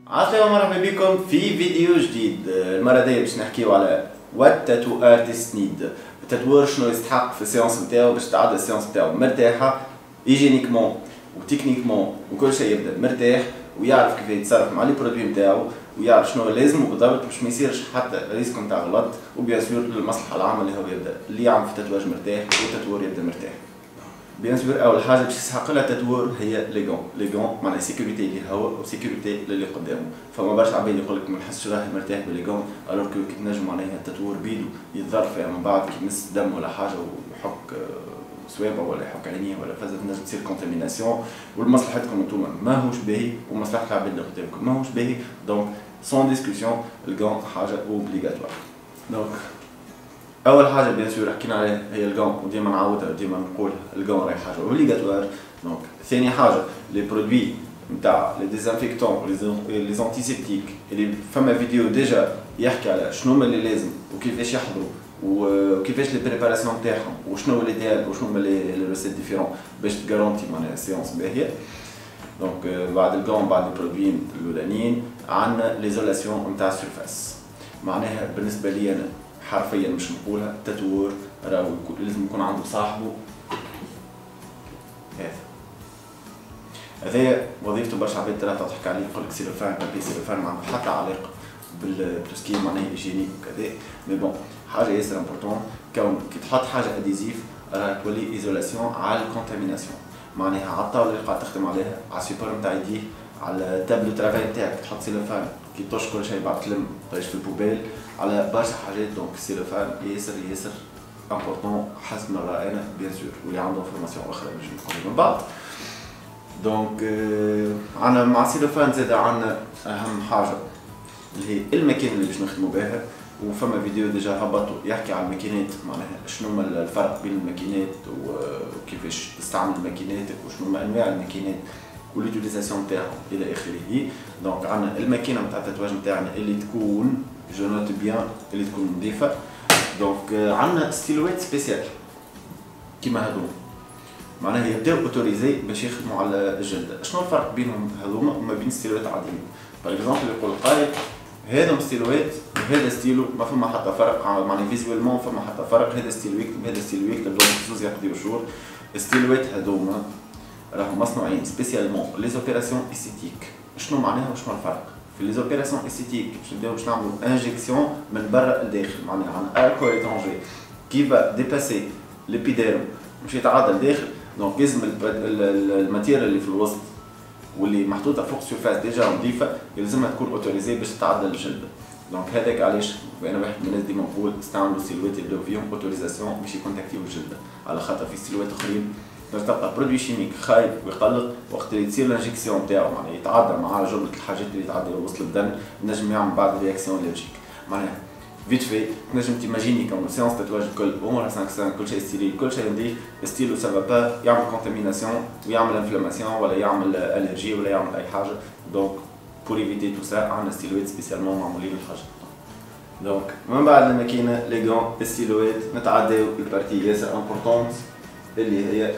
عسلامة مرحبا بكم في فيديو جديد. المرة دي باش نحكيو على وات تاتو ارتست نيد. التاتوور شنو يستحق في السيونس نتاعو باش تعدى السيونس نتاعو مرتاحة ايجينيكمون وتكنيكمون وكل شيء يبدا مرتاح ويعرف كيف يتصرف مع لي برودوي نتاعو ويعرف شنو لازمو بالضبط باش ما يصيرش حتى ريسك نتاع غلط وبيان سور للمصلحة العامة اللي هو يبدا اللي يعمل في التاتواج مرتاح والتاتوور يبدا مرتاح. بيان سور اول حاجه باش يسحق لها التاتوور هي لي غون معناها سيكوريتي للهواء وسيكوريتي للي قدامه. فما برشا عباد يقول لك ما نحسش راهي مرتاح بلي غون الوغ كي تنجم معناها التاتوور بيدو يتضر فيها من بعد كي يمس دم ولا حاجه ويحك سوابه ولا يحك عينيه ولا فازت تنجم تصير كونتاميناسيون ولمصلحتكم انتوما ماهوش باهي ومصلحه العباد اللي قدامكم ماهوش باهي. دونك سون ديسكسيون الغون حاجه اوبليغاتوار. دونك اول حاجه بيان سور حكينا عليها هي الغون وديما نعاودها وديما نقولها الغون راهي حاجه اوبليغاتوار. دونك ثاني حاجه لي برودوي نتاع لي ديزانفيكتون لي زانتيسيبتيك اللي فما فيديو ديجا يحكي على شنو هما اللي لازم وكيفاش يحضروا وكيفاش لي بريباراسيون نتاعهم وشنو ليديال وشنو هما لي ريسيت ديفيرون باش تغارونتي معناها سيونس باهيه. دونك بعد الغون بعد البرودوي الاولانيين عندنا ليزولاسيون نتاع السيرفاس. معناها بالنسبه لي انا حرفيا مش نقولها التاتوور راهو لازم يكون عنده صاحبه هذايا وظيفته. برشا عباد ثلاثه تحكي عليه يقول لك سيلوفان بابي سيلوفان ما عنده حتى علاقه بالتوسكي معناها ايجينيك وكذا. مي بون حاجه ياسر امبورطون كون كي تحط حاجه اديزيف راها تولي ايزولاسيون على الكونتاميناسيون. معناها على الطاوله اللي قاعد تخدم عليها على السيبور نتاع يديه على تابلو ترافاي نتاعك تحط سيلوفان كي طش كل شيء بعد تلم طيش في البوبيل على برشا حاجات. دونك السيلوفان ياسر امبورطون حسب ما راه انا بيان سور واللي عنده انفورماسيون اخرى باش نقولوا من بعد. دونك عندنا مع السيلوفان زاد عندنا اهم حاجه اللي هي الماكينه اللي باش نخدموا بها. وفما فيديو ديجا هبطوا يحكي على الماكينات معناها شنو هما الفرق بين الماكينات وكيفاش تستعمل الماكينات وشنو هما انواع الماكينات واليوتيليزاسيون تاعهم الى اخره. دونك عندنا الماكينه نتاع التاتواج نتاعنا اللي تكون جو نوت بيان اللي تكون نظيفه. دونك عندنا ستيلوات سبيسيال كيما هذوما معناها يبداو اوتوريزي باش يخدموا على الجلده. شنو الفرق بينهم هذوما وما بين ستيلوات عاديين؟ باغ اكزومبل يقول قائل هذا ستيلوات وهذا ستيلو ما فما حتى فرق معناها فيزوالمون فما حتى فرق. هذا ستيلو يكتب هذا ستيلو يكتب دونك زوز يقضيو شهور. الستيلوات هذوما راهم مصنوعين سبيسيالمون لي زوبيراسيون استيتيك. شنو معناها وشنو الفرق؟ في لي زوبيراسيون استيتيك باش نبداو باش نعملوا انجيكسيون من برا لداخل معناها عن اركو ايترونجي كي فا ديباسي ليبيديرم باش يتعدى لداخل. دونك لازم الماتيريال اللي في الوسط واللي محطوطه فوق السيرفاس ديجا نظيفه يلزمها تكون اوتوريزي باش تتعدى للجلده. دونك هذاك علاش انا واحد من الناس ديما نقول استعملوا ستيلوات يبداو فيهم اوتوريزاسيون باش يكونتاكتيو الجلده. على خاطر في ستيلوات اخرين تلقى برودوي شيميك خايب ويقلق وقت اللي تصير الانجيكسيون نتاعو معناها يتعدى مع جمله الحاجات اللي تعدي لوسط البدن نجم يعمل بعد رياكسيون الرجيك. معناها فيت في تنجم تيماجيني كون سيونس تاتواج الكل امورها 5 كل شيء ستيريل كل شيء نظيف ستيلو سافا با يعمل كونتاميناسيون ويعمل انفلاماسيون ولا يعمل الرجي ولا يعمل اي حاجه. دونك بور ايفيتي تو سا عندنا ستيلوات سبيسيالمون معمولين للحاجه. دونك من بعد الماكينه لي غون ستيلوات نتعداو البارتي ياسر امبورطونت اللي هي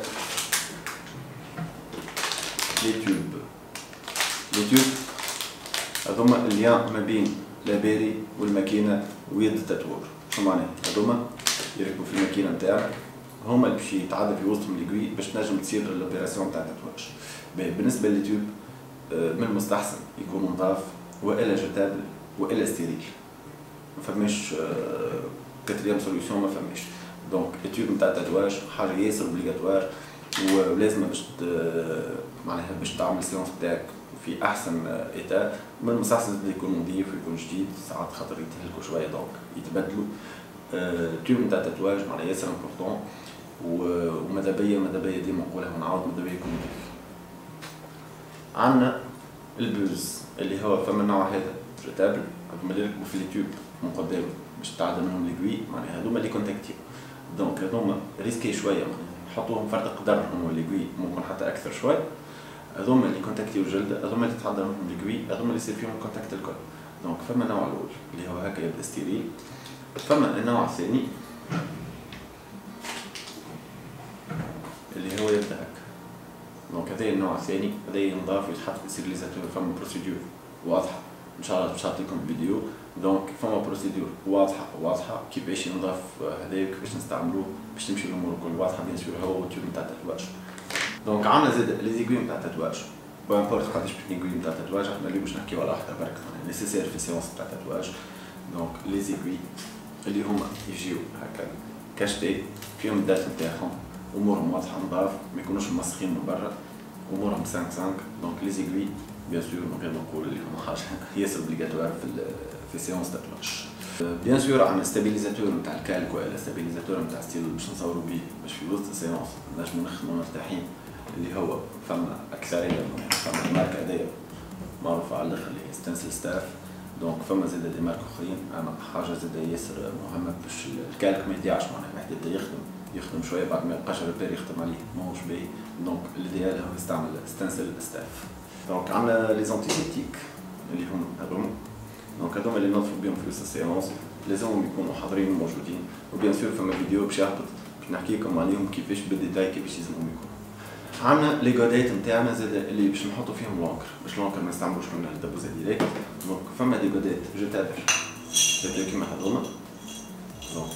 لي تيوب هذوما الليان ما بين لاباري والماكينه ويد التاتوور. شو معناها؟ هذوما يركبوا في الماكينه نتاعك هما اللي باش يتعدى في وسطهم ليكوي باش تنجم تصير لوبيراسيون تاع التاتواج. بالنسبه للتيوب من المستحسن يكونوا نظاف والا جوتابل والا ستيريل. ما فماش كاتريام سوليوشن ما فماش. دونك التيوب نتاع التاتواج حاجه ياسر اوبليغاتوار ولازم باش معناها باش تعمل السيونس نتاعك في احسن ايتا. من المستحسن يكون نظيف ويكون جديد ساعات خاطر يتهلكوا شويه دونك يتبدلوا. التيوب نتاع التاتواج معناها ياسر امبورطون وماذا بيا ديما نقولها ونعاود ماذا بيا يكون نظيف. عندنا البوز اللي هو فما النوع هذا جوتابل هذوما اللي يركبوا في التيوب من قدام باش تعدى منهم ليكوي معناها هذوما اللي كونتاكتيو. دونك هذوما ريسكي شويه معناها نحطوهم فرد قدرهم ليكوي ممكن حتى اكثر شويه. هذوما اللي كونتاكتيو الجلد هذوما اللي تتعدى منهم ليكوي هذوما اللي يصير فيهم الكونتاكت الكل. دونك فما النوع الاول اللي هو هكا يبدا ستيريل. فما النوع الثاني اللي هو يبدا هكا. دونك هذا النوع الثاني هذا ينضاف ويتحط في سيريليزاتور. فما بروسيدور واضحه ان شاء الله باش نعطيكم الفيديو. دونك فما بروسيدور واضحه كيفاش ينضاف هذايا وكيفاش نستعملوه باش تمشي الامور الكل واضحه. بيان سور هو التيوب نتاع التاتواج. دونك عندنا زاد لي زيغوي نتاع التاتواج، بو امبورت قداش بتنيغوي نتاع التاتواج، احنا اليوم باش نحكيو على واحده برك نيسيسير في السيونس نتاع التاتواج. دونك لي زيغوي اللي هما يجيو هكا كاشتي فيهم الدات نتاعهم، امورهم واضحه نضاف، ما يكونوش مسخين من برا، امورهم 5 دونك لي زيغوي بيان سور من غير ما نقول اللي هما حاجه ياسر اوبليغاتوار في سيونس تاتواج. بيان سور عندنا ستابيليزاتور نتاع الكالك ولا ستابيليزاتور نتاع ستيل باش نصوروا بيه باش في وسط السيونس نجمو نخدمو مرتاحين، اللي هو فما اكثريه فما الماركه هذيا معروفه على الاخر اللي هي ستانسل ستاف. دونك فما زاد دي مارك اخرين، اما حاجه زاد ياسر مهمه باش الكالك ما يضيعش معناها محتاج يخدم شويه بعد ما يبقاش ريبير يخدم عليه ماهوش باهي. دونك الايديال هو يستعمل ستانسل ستاف. دونك عندنا لي زونتيسيبتيك اللي هم هذوما، دونك هذوما اللي نظفوا بهم في وسط السيونس لازمهم يكونوا حاضرين وموجودين. وبيان سور فما فيديو باش يهبط باش نحكي لكم عليهم كيفاش بالديتاي كيفاش لازمهم يكونوا. عندنا لي غوديت نتاعنا زاد اللي باش نحطوا فيهم لونكر باش لونكر ما نستعملوش منه الدبوزه ديريكت. دونك فما دي غوديت جيتابل زاد كيما هذوما. دونك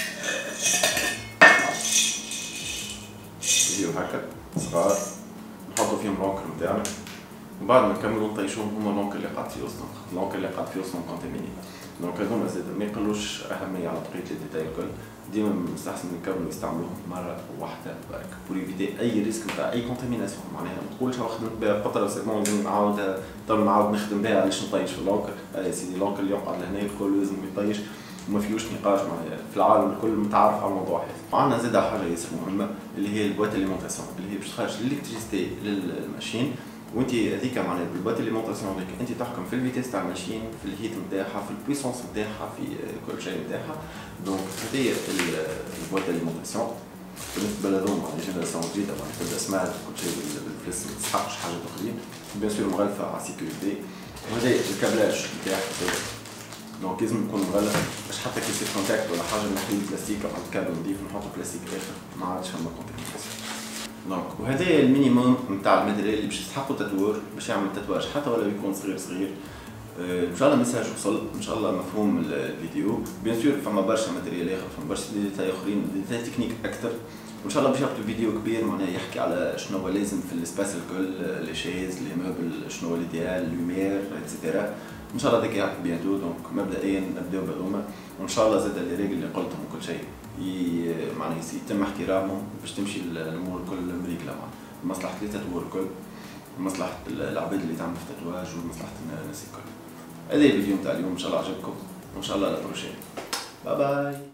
يجيو هكا صغار نحطوا فيهم لونكر نتاعنا، وبعد ما نكملوا نطيشوهم هما لونكر اللي قاعد في وسطهم، لونكر اللي قاعد في وسطهم كونتاميني. دونك هذوما زاد ما يقلوش اهميه على بقيه الديتاي الكل، ديما مستحسن نكملوا يستعملوهم مره واحده برك بور ايفيتي اي ريسك نتاع اي كونتاميناسيون. معناها ما تقولش خدمت بها فتره سي بون نعاود نعاود نخدم بها علاش نطيش في اللونكر. يا سيدي اللونكر اللي يقعد لهنا الكل لازم يطيش وما فيهوش نقاش معناها في العالم الكل متعارف على الموضوع هذا. وعندنا زاد حاجه ياسر مهمه اللي هي البوات اليمونتاسيون اللي هي باش تخرج الالكتريسيتي للماشين، وانت هذيك معناها بالبوات اليمونتاسيون هذيك انت تحكم في الفيتيس تاع الماشين، في الهيت نتاعها، في البويسونس نتاعها، في كل شيء نتاعها. دونك هذه البوات اليمونتاسيون بالنسبه لهذوما على جينيراسيون جديده معناها تبدا سمارت كل شيء بالفلوس ما تسحقش حاجات اخرين، بيان سور مغلفه على السيكوريتي. وهذا الكابلاج نتاعها دونك لازم يكون مغلف باش حتى كي يصير كونتاكت ولا حاجه نحيو البلاستيك او الكابل نضيف نحطو بلاستيك اخر ما عادش فما كونتاميناسيون. دونك وهذا المينيموم نتاع الماتيريال اللي باش يستحقوا التاتوور باش يعمل التاتواج حتى ولا يكون صغير. ان شاء الله الميساج وصل، ان شاء الله مفهوم الفيديو. بيان سور فما برشا ماتيريال اخر، فما برشا ديتاي اخرين، ديتاي تكنيك اكثر. وان شاء الله باش يعطوا فيديو كبير معناها يحكي على شنو هو لازم في الاسباس الكل، لي شيز، لي موبل، شنو هو الايديال، لوميير اتسيتيرا. ان شاء الله هذاك يعطي بيانتو. دونك مبدئيا نبداو بهذوما، وان شاء الله زاد لي ريغل اللي قلتهم وكل شيء معناها يتم احترامهم باش تمشي الامور الكل مريقله مع مصلحه التاتوور الكل، مصلحه العباد اللي تعمل في التاتواج ومصلحه الناس الكل. هذا الفيديو نتاع اليوم ان شاء الله عجبكم، وان شاء الله لا بروشين. باي باي.